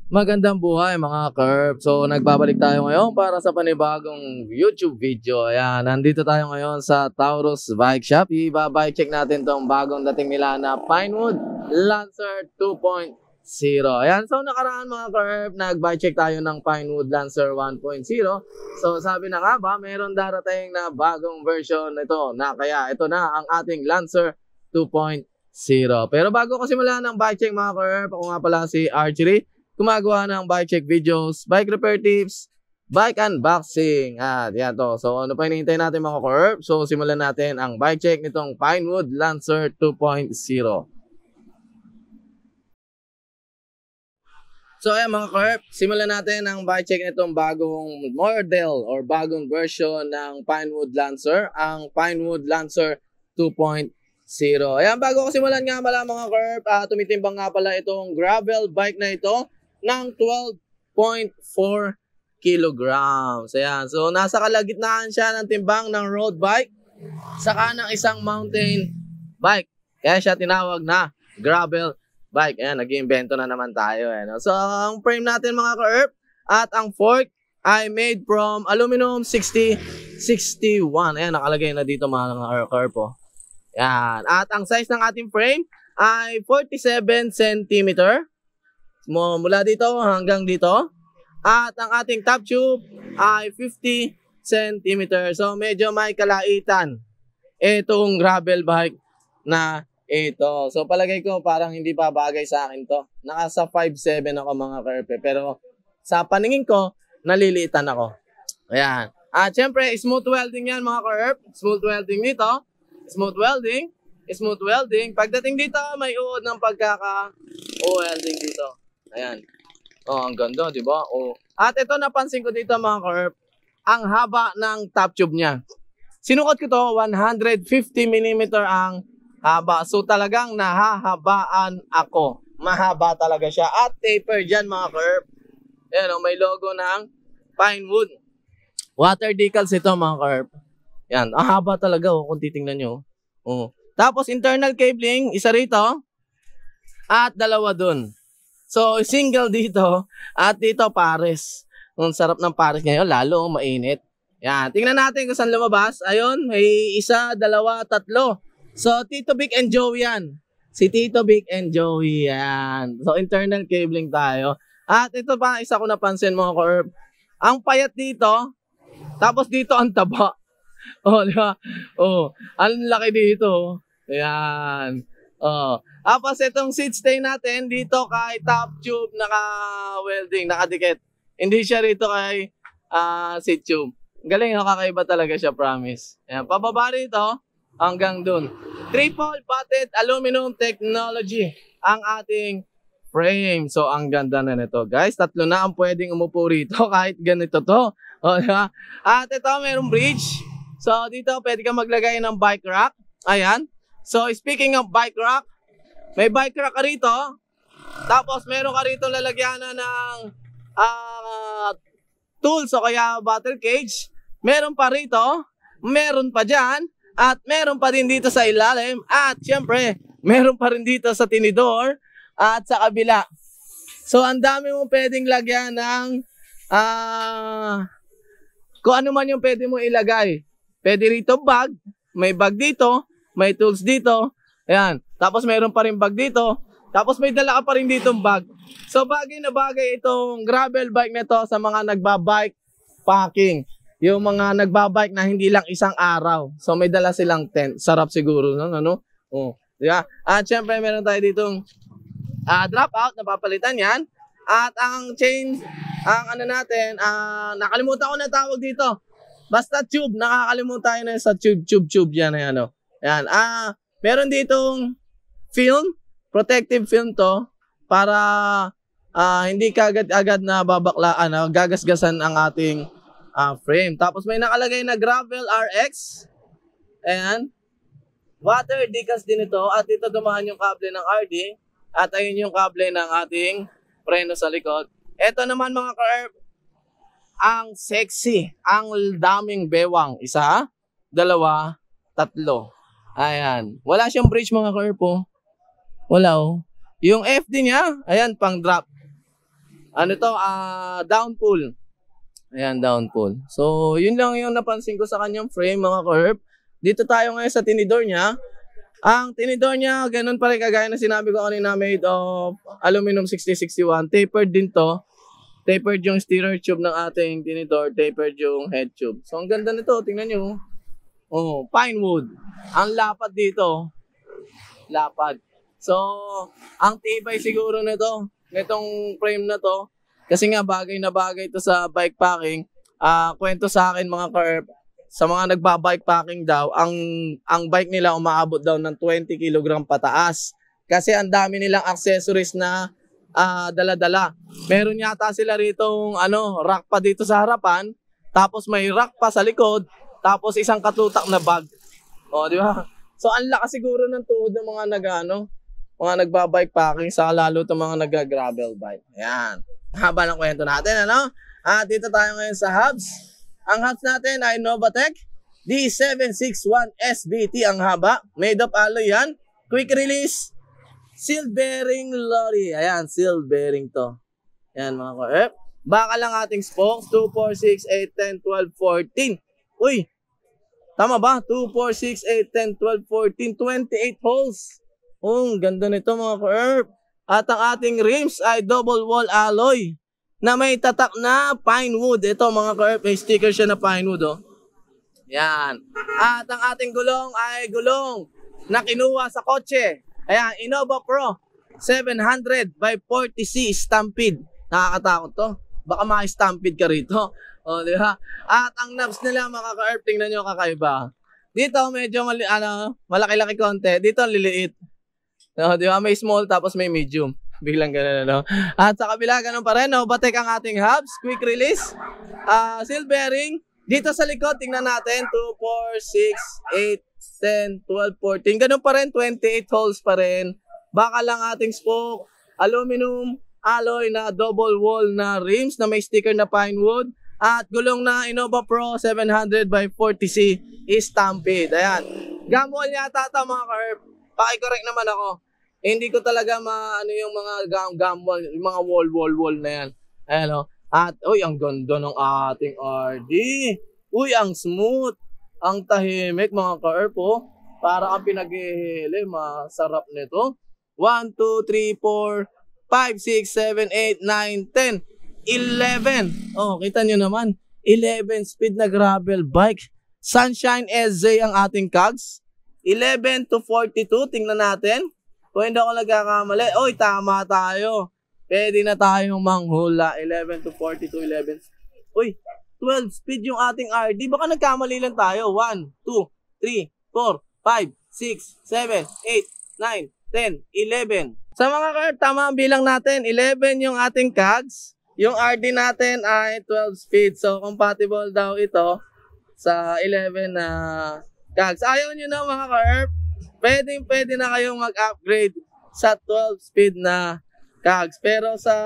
Magandang buhay mga Curb. So nagbabalik tayo ngayon para sa panibagong YouTube video. Ayan, nandito tayo ngayon sa Taurus Bike Shop. Iba-bike check natin tong bagong dating nila na Pinewood Lancer 2.0. Ayan, so nakaraan mga Curb, nag-bike check tayo ng Pinewood Lancer 1.0. So sabi na nga ba, meron darating na bagong version nito na kaya ito na ang ating Lancer 2.0. Pero bago ko simulan ng bike check mga Curb, ako nga pala si Archery. Gumagawa ng bike check videos, bike repair tips, bike unboxing. At yan to. So ano pa hinihintay natin mga Curb? So simulan natin ang bike check nitong Pinewood Lancer 2.0. So ayan mga Curb, simulan natin ang bike check nitong bagong model or bagong version ng Pinewood Lancer, ang Pinewood Lancer 2.0. Ayan, bago ko simulan nga pala mga Curb, tumitimbang nga pala itong gravel bike na ito ng 12.4 kilograms. Ayan. So, nasa kalagitnaan siya ng timbang ng road bike saka ng isang mountain bike. Kaya siya tinawag na gravel bike. Ayan, nag-iimbento na naman tayo. Ayan. So, ang frame natin mga Curb at ang fork ay made from aluminum 6061. Ayan, nakalagay na dito mga Curb. Oh. Ayan. At ang size ng ating frame ay 47 cm. Mula dito hanggang dito. At ang ating top tube ay 50 cm. So medyo may kalaitan itong gravel bike na ito. So palagay ko parang hindi pa bagay sa akin to. Nakasa 5'7 ako mga Curb. Pero sa paningin ko, naliliitan ako. Ayan. At syempre, smooth welding yan mga Curb. Smooth welding dito. Smooth welding. Smooth welding. Pagdating dito, may uod ng pagkaka-welding dito. Ayan. Oh, ang ganda, di ba? Oh. At ito napansin ko dito mga Curb, ang haba ng top tube niya. Sinukat ko to, 150 mm ang haba. So talagang nahahabaan ako. Mahaba talaga siya. At taper dyan mga Curb. Ayan, oh, may logo ng Pinewood. Water decals ito mga Curb. Yan, ang haba talaga oh, kung titingnan nyo. Oh. Tapos internal cabling, isa rito. At dalawa dun. So, single dito at dito pares. Ang sarap ng pares ngayon, lalo mainit. Yan, tingnan natin kung saan lumabas. Ayun, may isa, dalawa, tatlo. So, Tito Vic and Joey yan. Si Tito Vic and Joey yan. So, internal cabling tayo. At ito pa, isa ko napansin mga Curb. Ang payat dito, tapos dito ang taba. Oh, di ba? Oh, ang laki dito. Ayan. Oh. Tapos itong seat stay natin dito kay top tube naka-welding, nakadikit. Hindi siya rito kay seat tube. Galing, kakaiba talaga siya, promise. Ayan, pababa rito hanggang dun. Triple butted aluminum technology ang ating frame. So, ang ganda na nito, guys. Tatlo na ang pwedeng umupo rito kahit ganito to. Oh, diba? At ito, mayroong bridge. So, dito pwede ka maglagay ng bike rack. Ayan. So, speaking of bike rack, may bike rack ka rito. Tapos, meron ka rito lalagyanan ng tools o kaya battle cage. Meron pa rito. Meron pa dyan. At meron pa din dito sa ilalim. At, syempre, meron pa rin dito sa tinidor. At sa kabila. So, ang dami mo pwedeng lagyan ng kung ano man yung pwede mo ilagay. Pwede rito bag. May bag dito. May tools dito. Ayan. Tapos mayroon pa rin bag dito. Tapos may dala ka pa rin ditong bag. So bagay na bagay itong gravel bike na to sa mga nagbabike packing. Yung mga nagbabike na hindi lang isang araw. So may dala silang tent. Sarap siguro. Ano? Oh, diba? At syempre meron tayo ditong drop out. Napapalitan yan. At ang chain, ang ano natin, nakalimutan ko na tawag dito. Basta tube. Nakakalimutan tayo na sa tube yan. Ano. Ayan. Meron ditong film, protective film to para hindi kagad-agad na babaklaan, gagasgasan ang ating frame. Tapos may nakalagay na Gravel RX. Ayan. Water decals din ito at ito dumaan yung kable ng RD at ayun yung kable ng ating preno sa likod. Ito naman mga Curb, ang sexy, ang daming bewang. Isa, dalawa, tatlo. Ayan. Wala siyang bridge mga Curb. Wala oh. Yung FD niya, ayan, pang drop. Ano to? Downpull. Ayan, downpull. So, yun lang yung napansin ko sa kanyang frame, mga ka-herb. Dito tayo ngayon sa tinidor niya. Ang tinidor niya, ganun pa rin kagaya na sinabi ko kanina, made of aluminum 6061. Tapered din to. Tapered yung steerer tube ng ating tinidor. Tapered yung head tube. So, ang ganda nito. Tingnan nyo. Oh, pine wood. Ang lapad dito. Lapad. So, ang tibay siguro nito. Nitong frame na to. Kasi nga, bagay na bagay to sa bike packing. Kwento sa akin, mga ka-herb, sa mga nagbabike packing daw, ang bike nila umaabot daw ng 20 kg pataas. Kasi ang dami nilang accessories na dala-dala. Meron yata sila rito rack pa dito sa harapan, tapos may rack pa sa likod, tapos isang katutak na bag. O, di ba? So, ang lakas siguro ng tuhod ng mga mga nagbabike packing, sa lalo itong mga nag-gravel bike. Ayan. Haba ng kwento natin, ano? Dito tayo ngayon sa hubs. Ang hubs natin ay Novatec D761 SBT ang haba. Made of alloy yan. Quick release. Sealed bearing lorry. Ayan, sealed bearing to. Ayan, mga ka-herb. Baka lang ating spokes. 2, 4, 6, 8, 10, 12, 14. Uy! Tama ba? 2, 4, 6, 8, 10, 12, 14, 28 holes. Ganda nito, mga ka-herb. At ang ating rims ay double wall alloy na may tatak na pine wood. Ito, mga ka-herb, may sticker siya na pine wood, oh. Yan. At ang ating gulong ay gulong na kinuha sa kotse. Ayan, Innova Pro 700 by 40C Stampede. Nakakatakot to. Baka ma-stampede ka rito. O, di ba? At ang knobs nila, mga ka-herb, tingnan nyo kakaiba. Dito, medyo malaki-laki konti. Dito, liliit. No, di ba? May small tapos may medium. Biglang ganun, no? At sa kabila, ganun pa rin, no? Batek ang ating hubs. Quick release. Seal bearing. Dito sa likod, tingnan natin. 2, 4, 6, 8, 10, 12, 14. Ganun pa rin. 28 holes pa rin. Baka lang ating spoke. Aluminum alloy na double wall na rims na may sticker na pine wood. At gulong na Innova Pro 700 by 40C Stampede. Ayan. Gamwall yata ito, mga ka-herb. Paki-correct naman ako. Hindi ko talaga yung mga gamwall, yung mga wall na yan. Ayan, o. At, uy, ang ganda ng ating RD. Uy, ang smooth. Ang tahimik, mga ka-herb, oh. Para kang pinag-ihili. Masarap nito. 1, 2, 3, 4, 5, 6, 7, 8, 9, 10, 11. Oh, kita nyo naman. 11 speed na gravel bike. Sunshine SZ ang ating cogs. 11 to 42. Tingnan natin. Kung hindi ako nagkakamali. Oy, tama tayo. Pwede na tayong manghula. 11 to 42, 11. Uy, 12 speed yung ating RD. Baka nagkamali lang tayo. 1, 2, 3, 4, 5, 6, 7, 8, 9, 10, 11. Sa mga ka-herb, tama ang bilang natin. 11 yung ating cogs. Yung RD natin ay 12 speed. So, compatible daw ito sa 11 na cogs. Ayaw nyo na, mga ka-herb. Pwede na kayong mag-upgrade sa 12 speed na cogs. Pero sa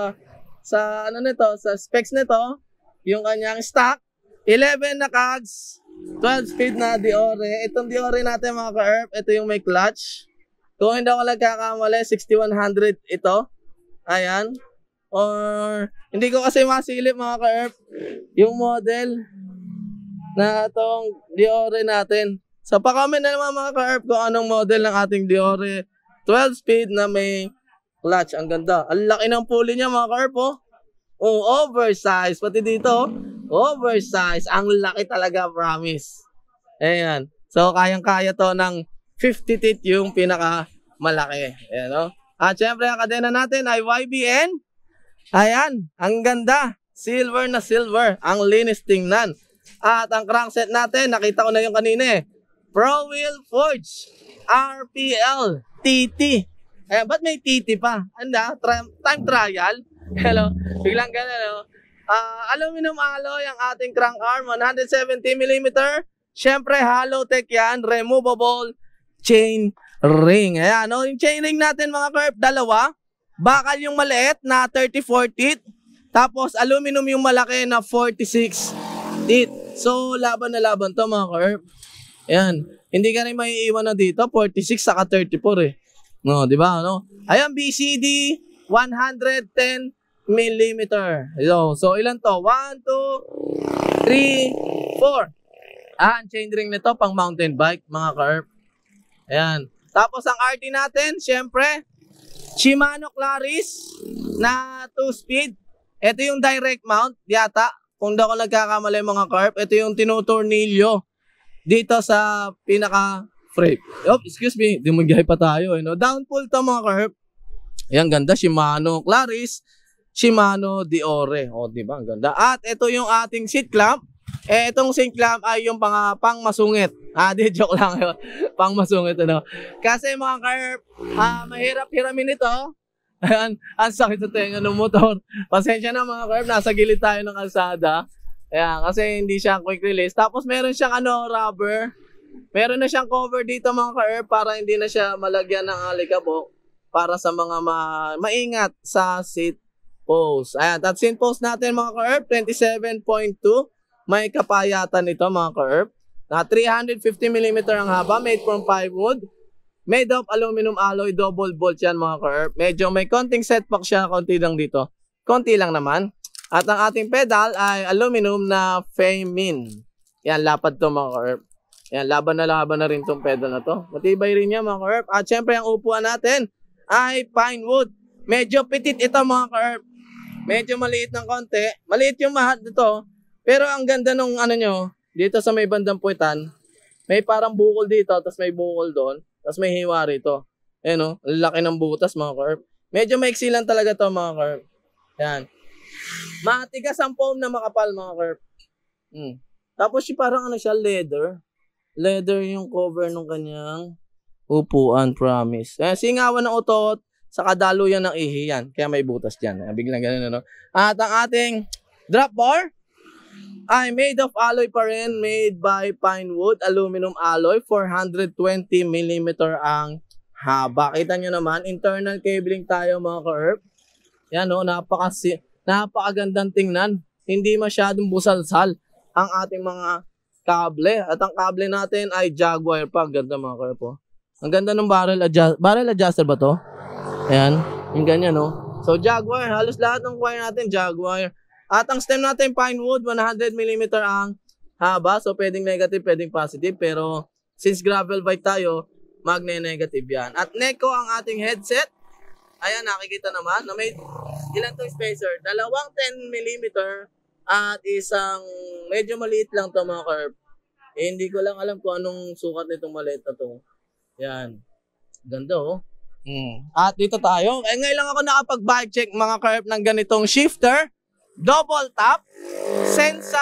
specs nito, yung kanyang stock, 11 na cogs, 12 speed na Deore. Itong Deore natin, mga ka-herb, ito yung may clutch. Kung hindi ako nagkakamali, 6100 ito. Ayan. Or, hindi ko kasi masilip, mga ka-herb, yung model na itong Deore natin. So, pa-comment na naman, mga ka-herb, kung anong model ng ating Deore 12 speed na may clutch. Ang ganda. Ang laki ng pulley niya, mga ka-herb, oh. Oh, oversize. Pati dito, oversize. Ang laki talaga, promise. Ayan. So, kayang-kaya to ng 50 teeth yung pinaka-malaki. Ayan, oh. At syempre, ang kadena natin ay YBN. Ayan. Ang ganda. Silver na silver. Ang linis tingnan. At ang crankset natin, nakita ko na yung kanina, eh. Pro Wheel Forge RPL TT. Ayan, ba't may TT pa? Anda, time trial. Hello, biglang gano'n, no? Aluminum alloy ang ating crank arm, 170mm. Siyempre, Halotech yan, removable chain ring. Ayan, no? Yung chain ring natin, mga ka-herb, dalawa. Bakal yung maliit na 34 teeth. Tapos, aluminum yung malaki na 46 teeth. So, laban na laban to, mga ka-herb. Ayan. Hindi ka rin maiiwan na dito. 46 saka 34 eh. No, di ba? No? Ayan, BCD 110 millimeter. So ilan to? 1, 2, 3, 4. Ang chainring nito pang mountain bike, mga ka-herp. Ayan. Tapos ang RT natin, syempre, Shimano Claris na 2-speed. Ito yung direct mount yata. Kung di ako nagkakamali mga ka-herp, ito yung tinutornilyo dito sa pinaka-frame. Excuse me, dumagay pa tayo. No? Downpull to mga ka-herp. Ayan, ganda. Shimano Claris, Shimano Diore. O, diba? Ang ganda. At ito yung ating seat clamp. Itong seat clamp ay yung pang masungit. Di joke lang yun. Pang masungit, ano. Kasi mga ka-herp, mahirap hiramin ito. Ayan, ang sakit sa tenga ng motor. Pasensya na mga ka-herp, nasa gilid tayo ng kalsada. Ayan, kasi hindi siya quick release. Tapos meron siyang rubber. Meron na siyang cover dito mga ka-herp para hindi na siya malagyan ng alikabok. Para sa mga maingat sa seat post. Ayan, at seat post natin mga ka-herp, 27.2. May kapayatan nito mga ka-herp. Na 350mm ang haba, made from plywood. Made of aluminum alloy, double bolt yan mga ka-herp. Medyo may konting setback siya, konti lang dito. Konti lang naman. At ang ating pedal ay aluminum na Femin. Yan, lapad to mga ka-herp. Yan, laban na rin tong pedal na to. Matibay rin yan mga ka-herp. At syempre ang upuan natin ay pine wood. Medyo petit ito mga ka-herp. Medyo maliit ng konti. Maliit yung mahal nito. Pero ang ganda nung nyo, dito sa may bandang puwitan, may parang bukol dito, tapos may bukol doon. Tapos may hiwa rito. Ayan o, laki ng butas mga ka-herp. Medyo maiksi lang talaga to mga ka-herp. Ayan. Matigas ang foam na makapal mga ka-herp. Tapos parang siya, leather. Leather yung cover ng kanyang upuan, promise. Ayan, singawan ng utot sa kadaluyan ng ihi yan. Kaya may butas dyan. Ayan, biglang ganun, ano. At ang ating drop bar ay made of alloy pa rin, made by pine wood, aluminum alloy, 420mm ang haba. Kita nyo naman, internal cabling tayo mga ka-herp. Yan o, napakagandang tingnan. Hindi masyadong busalsal ang ating mga kable. At ang kable natin ay Jaguar pa. Ganda mga ka-herp o. Ang ganda ng barrel adjuster ba to? Ayan, yung ganyan o. So Jaguar, halos lahat ng wire natin Jaguar. At ang stem natin, pine wood, 100mm ang haba. So, pwedeng negative, pwedeng positive. Pero, since gravel bike tayo, magne-negative yan. At Neko ang ating headset. Ayan, nakikita naman na may ilan to spacer. Dalawang 10mm at isang medyo maliit lang to mga ka-herp. Hindi ko lang alam kung anong sukat nitong maliit na to. Yan. Ganda oh. At dito tayo. Ngayon lang ako nakapag-bike check mga ka-herp ng ganitong shifter. Double tap, Sensa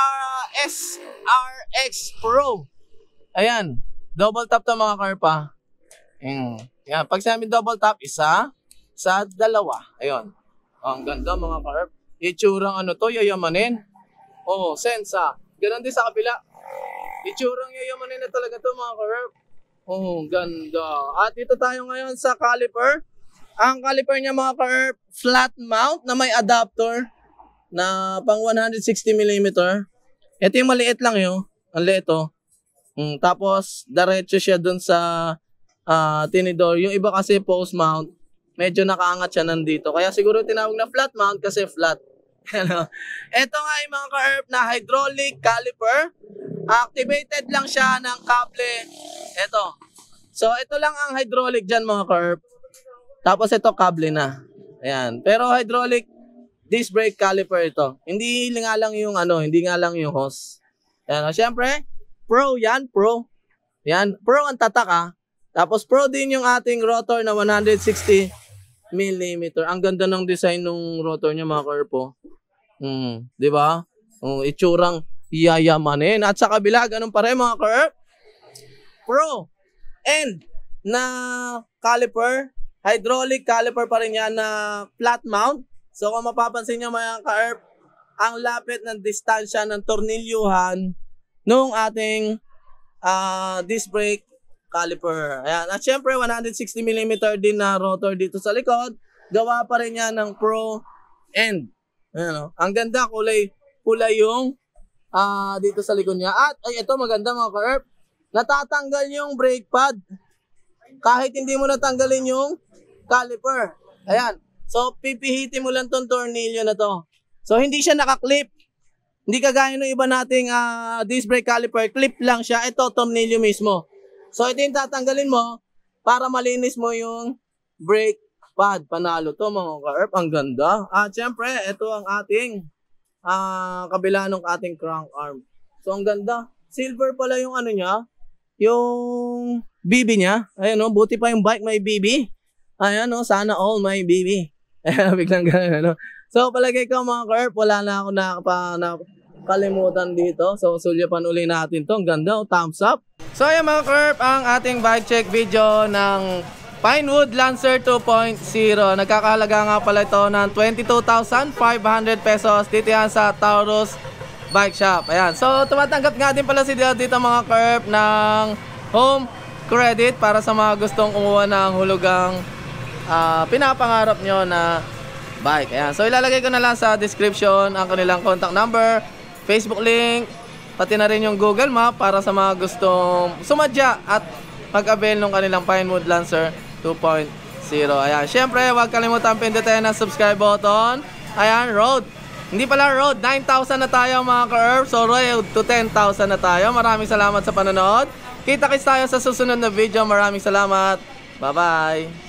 SRX Pro. Ayan, double tap to mga ka-herp. Yan, pag sinabi double tap, isa, dalawa. Ayun. Ang ganda mga ka-herp. Itsurang to, yayamanin. Sensa. Ganon din sa kabila. Itsurang yayamanin na talaga to mga ka-herp. Ganda. At dito tayo ngayon sa caliper. Ang caliper niya mga ka-herp, flat mount na may adapter na pang 160mm. Ito yung maliit lang yun. Ang liit oh. Tapos, diretso siya dun sa tinidor. Yung iba kasi post mount, medyo nakaangat siya nandito. Kaya siguro tinawag na flat mount kasi flat. Ito nga yung mga ka-herp na hydraulic caliper. Activated lang siya ng kable. Ito. So, ito lang ang hydraulic dyan mga ka-herp. Tapos ito kable na. Ayan. Pero hydraulic disc brake caliper ito. Hindi nga lang yung hindi nga lang yung hose. Ayan, syempre, pro yan, pro. Yan, pro ang tatak Tapos pro din yung ating rotor na 160mm. Ang ganda ng design ng rotor niya mga ka-herp. Di ba? Itsurang yayamanin. At sa kabila, ganun pa rin mga ka-herp. Pro end na caliper, hydraulic caliper pa rin yan na flat mount. So kung mapapansin nyo mga ka-herp, ang lapit ng distansya ng tornilyuhan nung ating disc brake caliper. Ayan. At syempre 160mm din na rotor dito sa likod. Gawa pa rin yan ng pro end. Ayan, ang ganda, kulay yung dito sa likod niya. At ito maganda mga ka-herp, natatanggal yung brake pad kahit hindi mo natanggalin yung caliper. Ayan. So, pipihitin mo lang tong tornilyo na to. So, hindi siya nakaklip. Hindi kagaya ng iba nating disc brake caliper. Clip lang siya. Ito, tornilyo mismo. So, ito yung tatanggalin mo para malinis mo yung brake pad. Panalo to mga ka-ERP. Ang ganda. At syempre, ito ang ating kabila ng ating crank arm. So, ang ganda. Silver pala yung ano niya. Yung BB niya. Ayan o, buti pa yung bike may BB. Ayan o, sana all may BB. Ayan, biglang gano'n. Ano? So, palagay ko mga ka-ERP, wala na ako nakalimutan dito. So, sulyapan uli natin to. Ang ganda o, thumbs up. So, ayan mga ka-ERP, ang ating bike check video ng Pinewood Lancer 2.0. Nagkakahalaga nga pala ito ng 22,500 pesos. Dito yan sa Taurus Bike Shop. Ayan. So, tumatanggap nga din pala si dito mga ka-ERP ng home credit para sa mga gustong kumuha ng hulugang pinapangarap nyo na bike. Ayan. So, ilalagay ko na lang sa description ang kanilang contact number, Facebook link, pati na rin yung Google Map para sa mga gustong sumadya at mag-avail ng kanilang Pinewood Lancer 2.0. Ayan. Syempre, huwag kalimutan pindutin ang subscribe button. Ayan, road. Hindi pala road. 9,000 na tayo mga ka-ERP. So, road to 10,000 na tayo. Maraming salamat sa panonood. Kita-kits tayo sa susunod na video. Maraming salamat. Bye-bye.